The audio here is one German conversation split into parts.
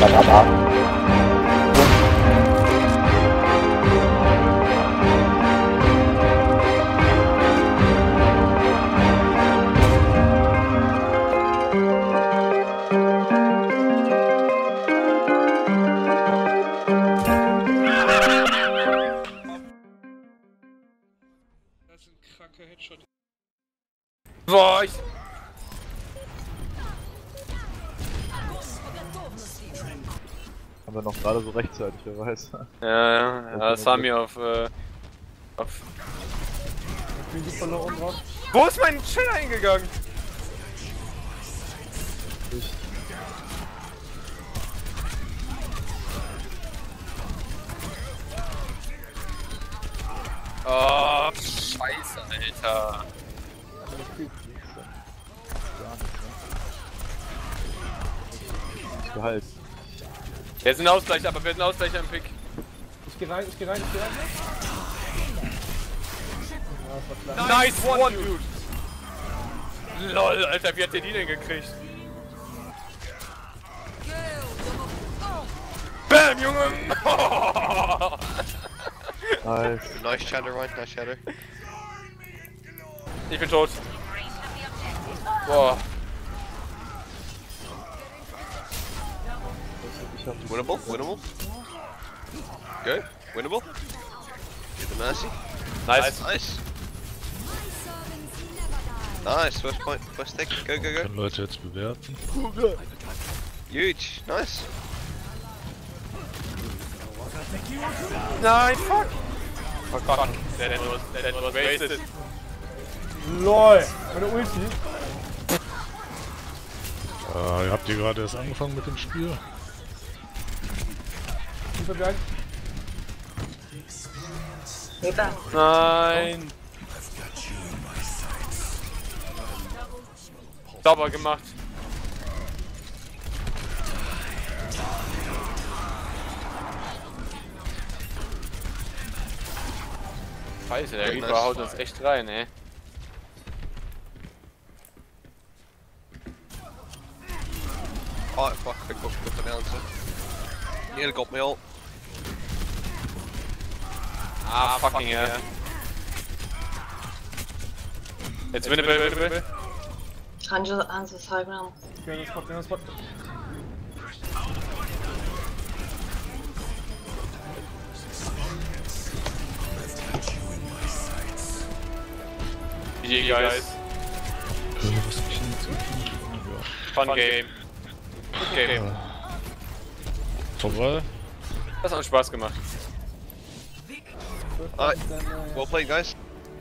Das ist ein kranker Headshot. Boah, ich... Haben wir noch gerade so rechtzeitig, wer weiß. Ja, das war mir auf... Bin ich verloren drauf? Wo ist mein Schild eingegangen? Oh, scheiße, Alter. Gehalt. Wir sind Ausgleich, aber wir sind Ausgleich am Pick. Ich geh rein. Nice one, dude! LOL, Alter, wie hat der die denn gekriegt? Bam, Junge! Nice. Nice shadow, right? Nice shadow. Ich bin tot. Boah. Winnable, winnable. Go, winnable. Get the mercy. Nice. Nice. Nice, first point, first take. Go, go, go. Können Leute jetzt bewerten. Huge, nice. Nein, fuck! Fuck. That was wasted. LOL! Meine Ulti. Habt ihr gerade erst angefangen mit dem Spiel? Nein! Sauber gemacht. Scheiße, der Reaper haut uns echt rein, ey. Oh fuck, I got the answer. Nearly got me ult. Ah, fucking hell. Jetzt winnable. Hanzo ist halb genau. Okay, das Spot. GG, guys. Was hab ich denn jetzt gefunden? Fun game. Good game. Vorbei. Das hat uns Spaß gemacht. Alright, well played, guys.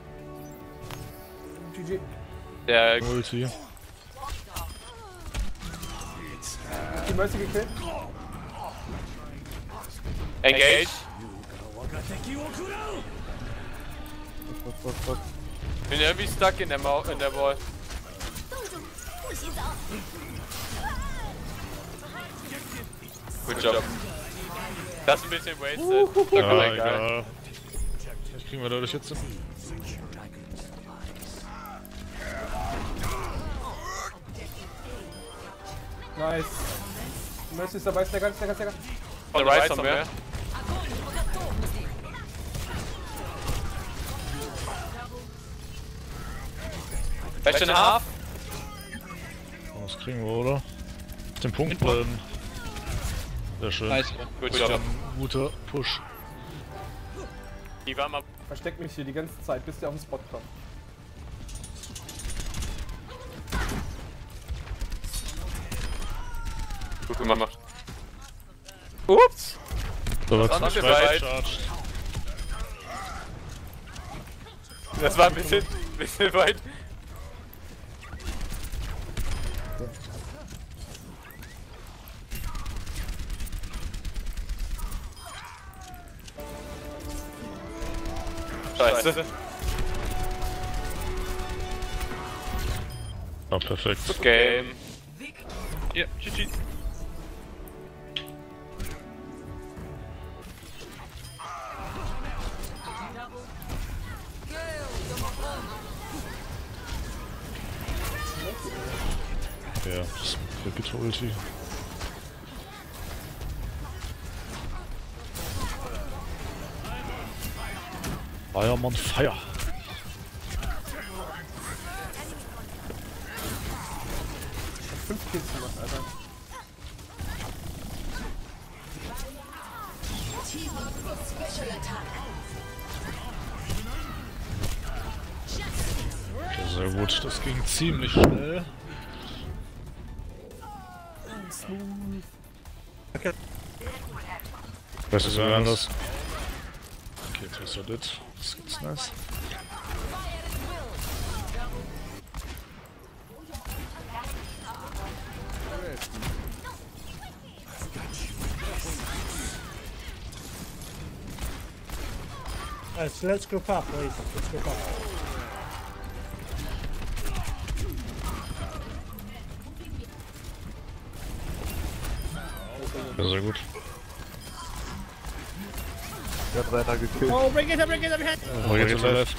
GG. Der Ulti. Die Mercy gekillt. Engage. Fuck. Bin irgendwie stuck in der Wall. Good job. Das ist ein bisschen wasted. Ja, egal. Vielleicht kriegen wir dadurch jetzt. Nice. Mercy ist dabei, Stagger. On the right somewhere. Bastion half. Das kriegen wir, oder? Auf den Punkt bleiben. Sehr schön. Nice. Good job. Guter Push. Die war mal. Versteck mich hier die ganze Zeit, bis der auf den Spot kommt. Gut gemacht. Ups! Da war Das war zu noch weit weit. charged. Das war ein bisschen weit. Scheiße. Ah, perfekt. Good game. Ja, GG. Ja, das ist Ulti. Fireman Fire. 5 Kills gemacht, Alter. Okay, sehr gut, das ging ziemlich schnell. Was ist denn anders? Okay, Twister dit. Das gibt's nice. Let's group up, please. Let's group up. Ja, sehr gut. Der hat Rainer gekillt. Oh, bring it up, bring it up, your head! Oh, geht zum Left.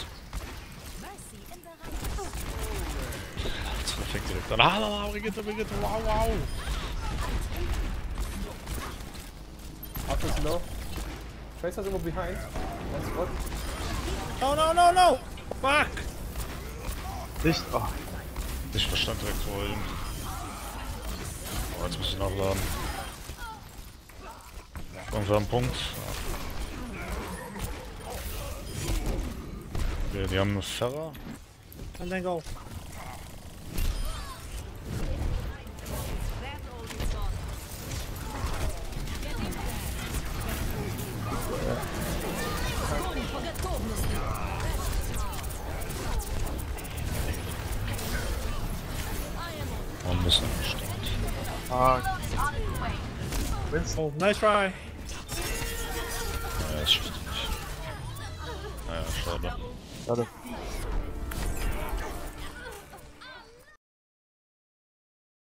Das fängt direkt an. Ah, Brigitte, wow, wow. Up is low. Tracer's immer behind. One spot. Oh, no, no, no! Fuck! Nicht. Oh, Ich verstand direkt vor ihm. Oh, jetzt muss ich nachladen. Irgendwer am Punkt. Okay, die haben eine Ferra. And then go. Oh, ein bisschen am Start. ah. Winston. Oh, nice try. Ja, das schafft er nicht. Naja, schade. Schade.